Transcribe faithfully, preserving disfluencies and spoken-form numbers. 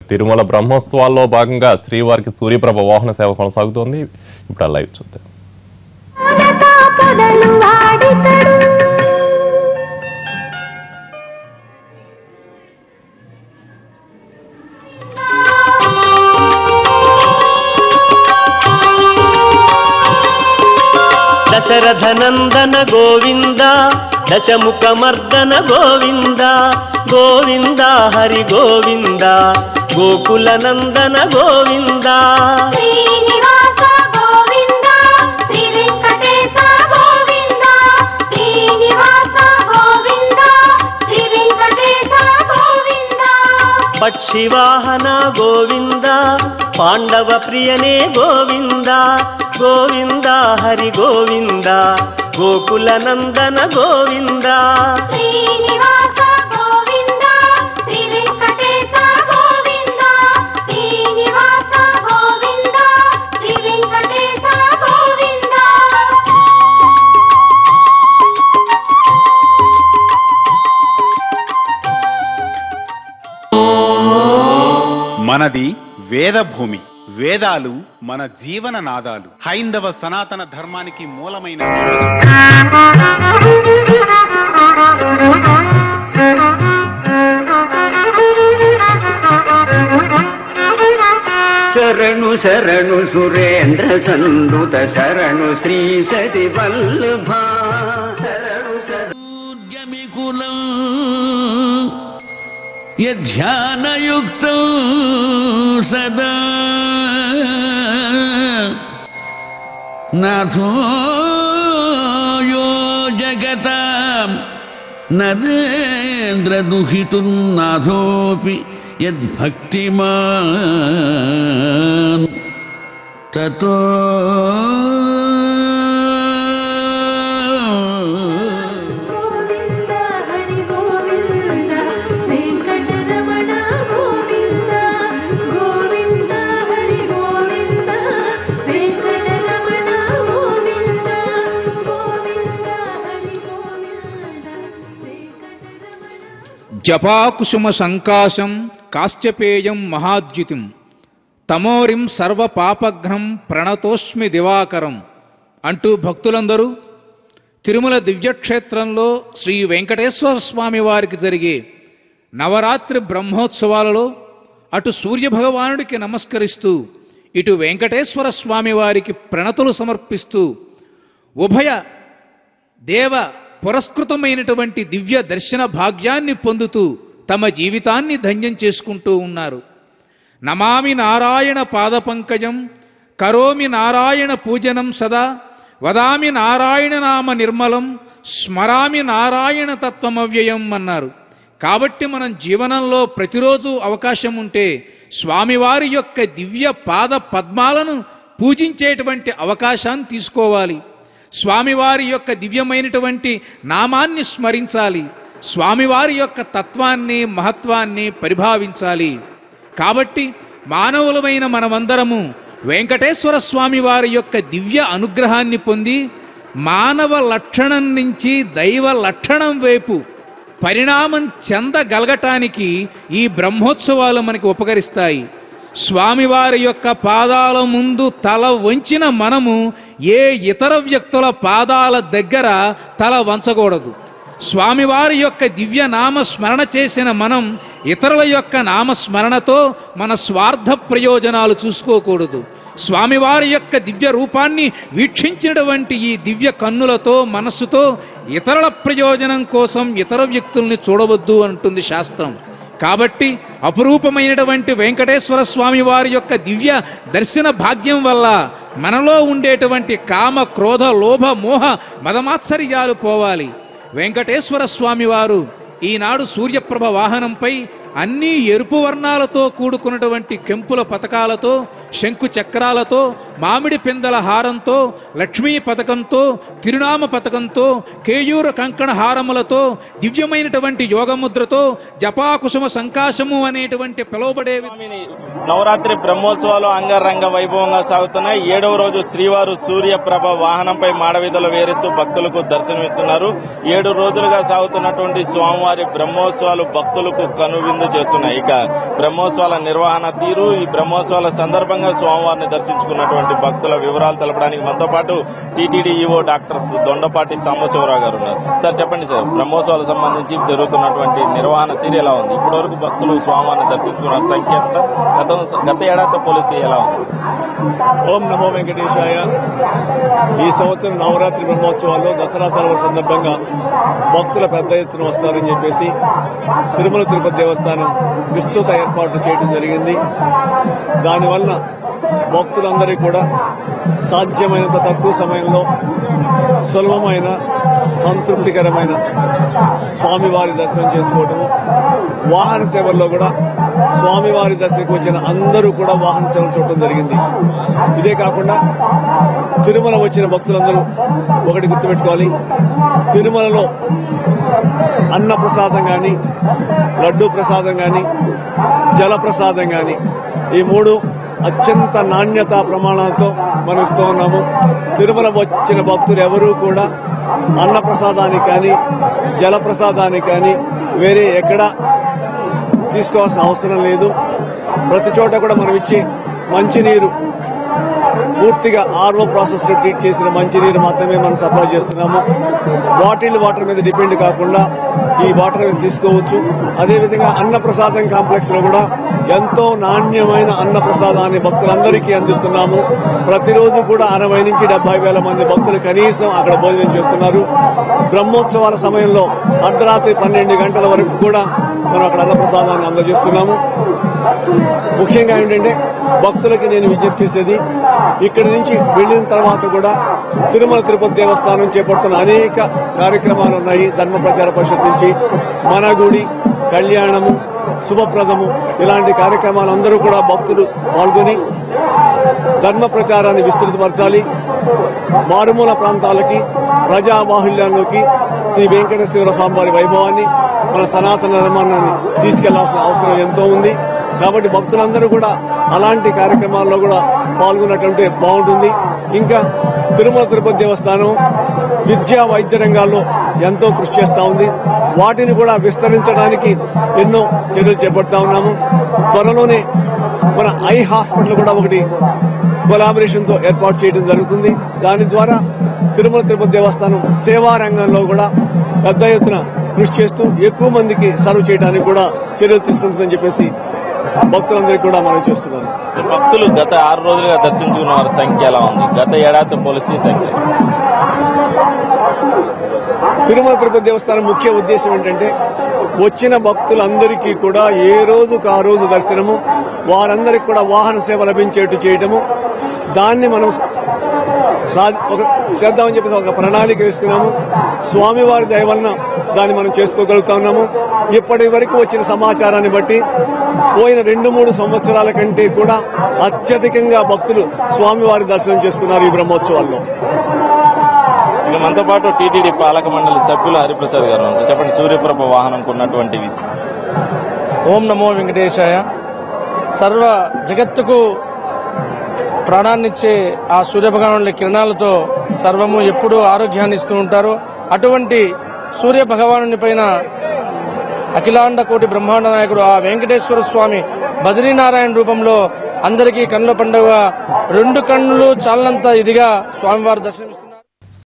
తిరుమల బ్రహ్మోత్సవాల్లో భాగంగా శ్రీవారికి సూర్యప్రభ వాహన సేవ కొనసాగుతోంది. ఇప్పుడు లైవ్ చూద్దాం. దశరథ నందన గోవింద దశముఖ మర్దన గోవింద గోవింద హరి గోవింద గోకుల నందన గోవింద శ్రీనివాస గోవింద శ్రీ వెంకటేశ గోవింద శ్రీనివాస గోవింద శ్రీ వెంకటేశ గోవింద పక్షివాహన గోవింద పాండవ ప్రియనే గోవింద గోవింద హరి గోవింద గోకుల నందన గోవింద శ్రీనివాస గోవింద శ్రీ వెంకటేశ గోవింద శ్రీనివాస గోవింద శ్రీ వెంకటేశ గోవింద. మనది వేదభూమి. వేదాలు మన జీవన నాదాలు. హైందవ సనాతన ధర్మానికి మూలమైన శరణు శరణు సురేంద్ర సందుత శరణు శ్రీ సతి వల్లభ శరణు శరణుజమికులం యధ్యానయుక్తం సదా నాథో యో జగతాం నరేంద్ర దుహితుం నాథోపి యద్భక్తిమాన్ తతో గోవింద హరి గోవింద వెంకటరమణ గోవింద గోవింద హరి గోవింద వెంకటరమణ గోవింద గోవింద హరి గోవింద వెంకటరమణ. జపాకుసుమ సంకాశం కాశ్చపేయం మహాద్యుతిం తమోరిం సర్వ పాపఘ్నం ప్రణతోస్మి దివాకరం అంటూ భక్తులందరూ తిరుమల దివ్యక్షేత్రంలో శ్రీ వెంకటేశ్వర స్వామి వారికి జరిగే నవరాత్రి బ్రహ్మోత్సవాలలో అటు సూర్యభగవానుడికి నమస్కరిస్తూ ఇటు వెంకటేశ్వర స్వామి వారికి ప్రణతులు సమర్పిస్తూ ఉభయ దేవ పురస్కృతమైనటువంటి దివ్య దర్శన భాగ్యాన్ని పొందుతూ తమ జీవితాన్ని ధన్యం చేసుకుంటూ ఉన్నారు. నమామి నారాయణ పాదపంకజం కరోమి నారాయణ పూజనం సదా వదామి నారాయణ నామ నిర్మలం స్మరామి నారాయణ తత్వమవ్యయం అన్నారు. కాబట్టి మనం జీవనంలో ప్రతిరోజు అవకాశం ఉంటే స్వామివారి యొక్క దివ్య పాద పద్మాలను పూజించేటువంటి అవకాశాన్ని తీసుకోవాలి. స్వామివారి యొక్క దివ్యమైనటువంటి నామాన్ని స్మరించాలి. స్వామివారి యొక్క తత్వాన్ని మహత్వాన్ని పరిభావించాలి. కాబట్టి మానవులమైన మనమందరము వెంకటేశ్వర స్వామి వారి యొక్క దివ్య అనుగ్రహాన్ని పొంది మానవ లక్షణం నుంచి దైవ లక్షణం వైపు పరిణామం చెందగలగటానికి ఈ బ్రహ్మోత్సవాలు మనకి ఉపకరిస్తాయి. స్వామివారి యొక్క పాదాల ముందు తల వంచిన మనము ఏ ఇతర వ్యక్తుల పాదాల దగ్గర తల వంచకూడదు. స్వామివారి యొక్క దివ్య నామ స్మరణ చేసిన మనం ఇతరుల యొక్క నామస్మరణతో మన స్వార్థ ప్రయోజనాలు చూసుకోకూడదు. స్వామివారి యొక్క దివ్య రూపాన్ని వీక్షించినటువంటి ఈ దివ్య కన్నులతో మనస్సుతో ఇతరుల ప్రయోజనం కోసం ఇతర వ్యక్తుల్ని చూడవద్దు అంటుంది శాస్త్రం. కాబట్టి అపురూపమైనటువంటి వెంకటేశ్వర స్వామి వారి యొక్క దివ్య దర్శన భాగ్యం వల్ల మనలో ఉండేటువంటి కామ క్రోధ లోభ మోహ మదమాత్సర్యాలు పోవాలి. వెంకటేశ్వర స్వామి వారు ఈనాడు సూర్యప్రభ వాహనంపై అన్ని ఎరుపు వర్ణాలతో కూడుకున్నటువంటి కెంపుల పతకాలతో శంకు చక్రాలతో మామిడి పిందల హారంతో లక్ష్మీ పథకంతో తిరునామ పథకంతో కేయూర కంకణ హారములతో దివ్యమైనటువంటి యోగముద్రతో జపాకుసుమ సంకాశము అనేటువంటి పిలువబడే నవరాత్రి బ్రహ్మోత్సవాలు అంగరంగ వైభవంగా సాగుతున్నాయి. ఏడవ రోజు శ్రీవారు సూర్యప్రభ వాహనంపై మాడవీధులు వేరిస్తూ భక్తులకు దర్శనమిస్తున్నారు. ఏడు రోజులుగా సాగుతున్నటువంటి స్వామివారి బ్రహ్మోత్సవాలు భక్తులకు కనువిందు ముందు చేస్తున్నాయి. ఇక బ్రహ్మోత్సవాల నిర్వహణ తీరు, ఈ బ్రహ్మోత్సవాల సందర్భంగా స్వామివారిని దర్శించుకున్నటువంటి భక్తుల వివరాలు తెలపడానికి మనతో పాటు TTD EO doctor Dondapati Sambasivarao గారు ఉన్నారు. సార్ చెప్పండి సార్, బ్రహ్మోత్సవాలకు సంబంధించి జరుగుతున్నటువంటి నిర్వహణ తీరు ఎలా ఉంది? ఇప్పటివరకు భక్తులు స్వామివారిని దర్శించుకున్న సంఖ్య ఎంత? గత గత ఏడాదితో పోలిసి ఎలా ఉంది? ఓం నమో వెంకటేశాయ. ఈ సంవత్సరం నవరాత్రి బ్రహ్మోత్సవాల్లో దసరా సెలవు సందర్భంగా భక్తుల పెద్ద ఎత్తున వస్తారని చెప్పేసి తిరుమల తిరుపతి దేవస్థానం విస్తృత ఏర్పాట్లు చేయడం జరిగింది. దానివల్ల భక్తులందరికీ కూడా సాధ్యమైనంత తక్కువ సమయంలో సులభమైన సంతృప్తికరమైన స్వామివారి దర్శనం చేసుకోవటము, వాహన సేవల్లో కూడా స్వామివారి దర్శనకు వచ్చిన అందరూ కూడా వాహన సేవలు చూడటం జరిగింది. ఇదే కాకుండా తిరుమల వచ్చిన భక్తులందరూ ఒకటి గుర్తుపెట్టుకోవాలి, తిరుమలలో అన్న ప్రసాదం కానీ, లడ్డూ ప్రసాదం కానీ, జల ప్రసాదం కానీ, ఈ మూడు అత్యంత నాణ్యతా ప్రమాణాలతో మనం ఇస్తూ ఉన్నాము. తిరుమల వచ్చిన భక్తులు ఎవరూ కూడా అన్న ప్రసాదానికి కానీ, జల ప్రసాదానికి కానీ వేరే ఎక్కడా తీసుకోవాల్సిన అవసరం లేదు. ప్రతి చోట కూడా మనం ఇచ్చే మంచినీరు పూర్తిగా ఆర్ఓ ప్రాసెస్ లో ట్రీట్ చేసిన మంచినీరు మాత్రమే మనం సప్లై చేస్తున్నాము. బాటిల్ వాటర్ మీద డిపెండ్ కాకుండా ఈ వాటర్ తీసుకోవచ్చు. అదేవిధంగా అన్నప్రసాదం కాంప్లెక్స్ లో కూడా ఎంతో నాణ్యమైన అన్నప్రసాదాన్ని భక్తులందరికీ అందిస్తున్నాము. ప్రతిరోజు కూడా అరవై నుంచి డెబ్బై వేల మంది భక్తులు కనీసం అక్కడ భోజనం చేస్తున్నారు. బ్రహ్మోత్సవాల సమయంలో అర్ధరాత్రి పన్నెండు గంటల వరకు కూడా మనం అక్కడ అన్నప్రసాదాన్ని అందజేస్తున్నాము. ముఖ్యంగా ఏంటంటే భక్తులకి నేను విజ్ఞప్తి చేసేది, ఇక్కడి నుంచి వెళ్లిన తర్వాత కూడా తిరుమల తిరుపతి దేవస్థానం చేపడుతున్న అనేక కార్యక్రమాలు ఉన్నాయి. ధర్మ ప్రచార పరిషత్ నుంచి మన గుడి, కళ్యాణము, శుభప్రదము ఇలాంటి కార్యక్రమాలు అందరూ కూడా భక్తులు పాల్గొని ధర్మ ప్రచారాన్ని విస్తృతపరచాలి. మారుమూల ప్రాంతాలకి, ప్రజాబాహుళ్యంలోకి శ్రీ వెంకటేశ్వర స్వామివారి వైభవాన్ని, మన సనాతన ధర్మాన్ని తీసుకెళ్లాల్సిన అవసరం ఎంతో ఉంది. కాబట్టి భక్తులందరూ కూడా అలాంటి కార్యక్రమాల్లో కూడా పాల్గొన్నట్టుంటే బాగుంటుంది. ఇంకా తిరుమల తిరుపతి దేవస్థానం విద్యా వైద్య రంగాల్లో ఎంతో కృషి చేస్తూ ఉంది. వాటిని కూడా విస్తరించడానికి ఎన్నో చర్యలు చేపడతా ఉన్నాము. త్వరలోనే మన ఐ హాస్పిటల్ కూడా ఒకటి కొలాబరేషన్ తో ఏర్పాటు చేయడం జరుగుతుంది. దాని ద్వారా తిరుమల తిరుపతి దేవస్థానం సేవా రంగంలో కూడా పెద్ద ఎత్తున కృషి చేస్తూ ఎక్కువ మందికి సర్వ్ చేయడానికి కూడా చర్యలు తీసుకుంటుందని చెప్పేసి భక్తులందరికీ కూడా మనం చేస్తున్నాను. భక్తులు గత ఆరు రోజులుగా దర్శించుకున్న వారి సంఖ్య ఎలా ఉంది? గత ఏడాది పోలిసి సంఖ్య? తిరుమల తిరుపతి దేవస్థానం ముఖ్య ఉద్దేశం ఏంటంటే వచ్చిన భక్తులందరికీ కూడా ఏ రోజుకు ఆ రోజు దర్శనము, వారందరికీ కూడా వాహన సేవ లభించేట్టు చేయటము. దాన్ని మనం ఒక చేద్దామని చెప్పేసి ఒక ప్రణాళిక వేసుకున్నాము. స్వామివారి దయ వలన దాన్ని మనం చేసుకోగలుగుతా ఉన్నాము. ఇప్పటి వరకు వచ్చిన సమాచారాన్ని బట్టి పోయిన రెండు మూడు సంవత్సరాల కంటే కూడా అత్యధికంగా భక్తులు స్వామివారి దర్శనం చేసుకున్నారు ఈ బ్రహ్మోత్సవాల్లో. ఇక మనతో పాటు టీటీడీ పాలక మండలి సభ్యులు హరిప్రసాద్ గారు ఉన్నారు. చెప్పండి, సూర్యప్రభ వాహనంకు ఉన్నటువంటి విషయం. ఓం నమో వెంకటేశాయ. సర్వ జగత్తుకు ప్రాణాన్నిచ్చే ఆ సూర్యభగవానుడి కిరణాలతో సర్వము ఎప్పుడూ ఆరోగ్యాన్ని ఇస్తూ ఉంటారు. అటువంటి సూర్య భగవానుని పైన అఖిలాండ కోటి బ్రహ్మాండ నాయకుడు ఆ వెంకటేశ్వర స్వామి బద్రీనారాయణ రూపంలో అందరికీ కన్నుల పండుగ, రెండు కన్నులు చాలనంత ఇదిగా స్వామివారి దర్శనమిస్తున్నారు.